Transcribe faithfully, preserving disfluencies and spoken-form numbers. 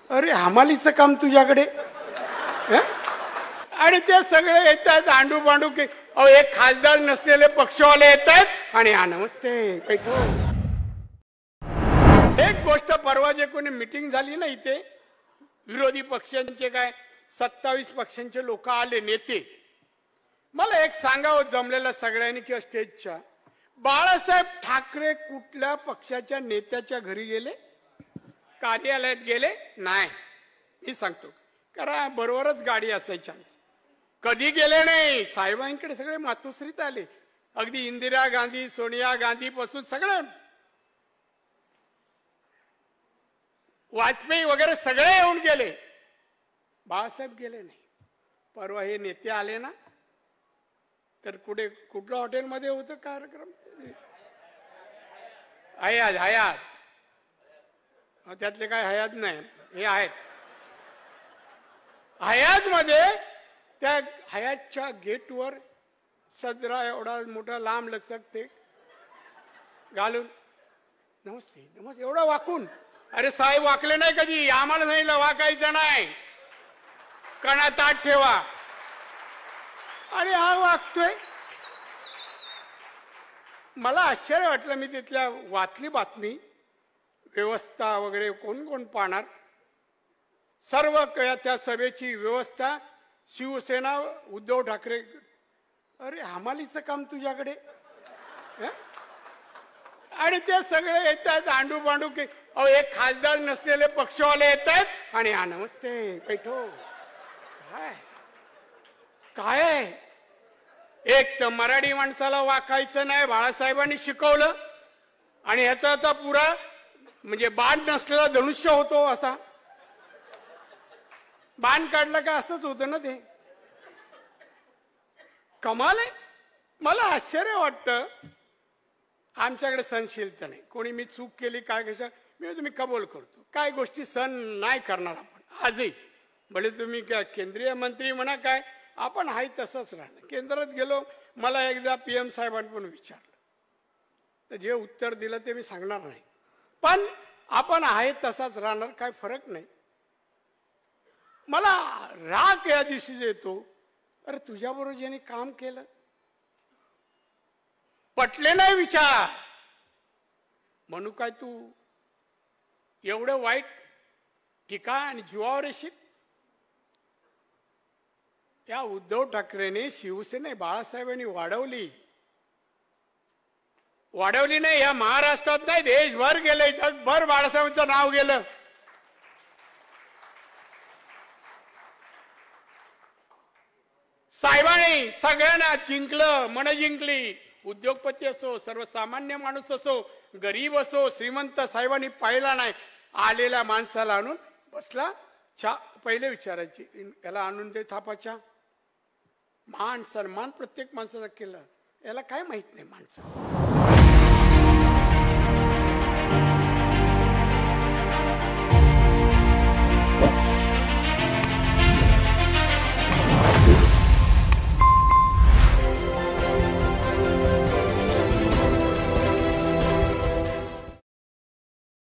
अरे हमालीचं काम तुझ्याकडे आणि ते सगळे येतात आंडू पांडू की अहो एक खासदार नसलेले पक्षवाले येतात आणि हा नमस्ते बैठो. एक गोष्ट परवा जे कोणी मीटिंग झाली ना इथे विरोधी पक्षांचे काय सत्तावीस पक्षांचे लोक आले नेते. मला एक सांगावं जमलेल्या सगळ्यांनी किंवा स्टेजच्या बाळासाहेब ठाकरे कुठल्या पक्षाच्या नेत्याच्या घरी गेले कार्यालयात गेले नाही मी सांगतो कारण बरोबरच गाडी असायच्या कधी गेले नाही. साहेबांकडे सगळे मातोश्रीत आले अगदी इंदिरा गांधी सोनिया गांधी पासून सगळे वाजपेयी वगैरे सगळे येऊन गेले बाळासाहेब गेले नाही. परवा हे नेते आले ना तर कुठे कुठल्या हॉटेलमध्ये होतं कार्यक्रम हयात हयात त्यातले काय हयात नाही हे आहेत हयात मध्ये त्या हयातच्या गेटवर सदरा एवढा मोठा लांब लचक ते घालून नमस्ते नमस्ते एवढा वाकून अरे साहेब वाकले नाही कधी आम्हाला नाही वाकायचं नाही कणा ताट ठेवा आणि हा वागतोय. मला आश्चर्य वाटलं मी तिथल्या वाचली बातमी व्यवस्था वगैरे कोण कोण पाहणार सर्व त्या सभेची व्यवस्था शिवसेना उद्धव ठाकरे. अरे हमालीचं काम तुझ्याकडे आणि ते सगळे येतात आंडू पांडू की अहो एक खासदार नसलेले पक्षवाले येतात आणि हा नमस्ते बैठो. काय काय एक तर मराठी माणसाला वाकायचं नाही बाळासाहेबांनी शिकवलं आणि ह्याचा आता पुरा म्हणजे बाण नसलेला धनुष्य होतो असा बाण काढला का असंच होतं ना ते कमाल आहे. मला आश्चर्य वाटतं आमच्याकडे सहनशीलता नाही कोणी मी चूक केली काय कशा मी तुम्ही कबूल करतो काय गोष्टी सहन नाही करणार आपण आजही भले तुम्ही काय केंद्रीय मंत्री म्हणा काय आपण आहे तसंच राहणार. केंद्रात गेलो मला एकदा पीएम साहेबांनी पण विचारलं तर जे उत्तर दिलं ते मी सांगणार नाही पण आपण आहे तसाच राहणार काय फरक नाही. मला राग या दिवशी येतो अरे तुझ्याबरोबर ज्यांनी काम केलं पटले नाही विचार म्हणू काय तू एवढं वाईट ठिकाण आणि जीवावर येशील. या उद्धव ठाकरेने शिवसेना बाळासाहेबांनी वाढवली वाढवली नाही या महाराष्ट्रात नाही देशभर गेले जगभर बाळासाहेबांचं नाव गेलं. साहेबांनी सगळ्यांना जिंकलं मन जिंकली उद्योगपती असो सर्वसामान्य माणूस असो गरीब असो श्रीमंत साहेबांनी पाहिला नाही आलेल्या माणसाला आणून बसला चा पहिले विचारायची याला आणून दे थापाच्या मान सन्मान प्रत्येक माणसाचा केलं याला काय माहित नाही माणसं.